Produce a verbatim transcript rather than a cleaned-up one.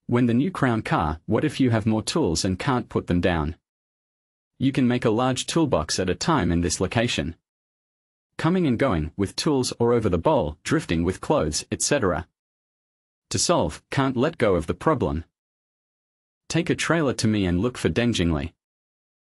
When the new crown car, what if you have more tools and can't put them down? You can make a large toolbox at a time in this location. Coming and going with tools or over the bowl, drifting with clothes, et cetera. To solve, can't let go of the problem. Take a trailer to me and look for Denjingli.